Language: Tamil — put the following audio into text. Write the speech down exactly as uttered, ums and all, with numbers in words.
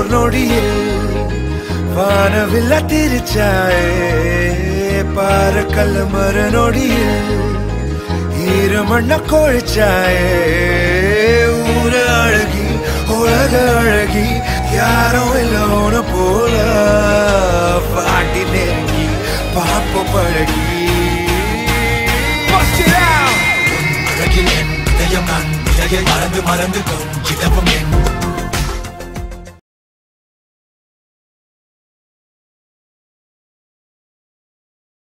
நொடியில் வானவில்ல திரிச்சாயே பாரக்கல் மர நொடியில் ஈரமண்ண கொழிச்சாயே ஊர அழகி உலக அழகி யாரும் இல்லோன போல பாட்டி நெருங்கி பாப்ப பழகி அழகில் என் இதயம் நான் உலகில் மறந்து மறந்து கொஞ்சிடவும் என்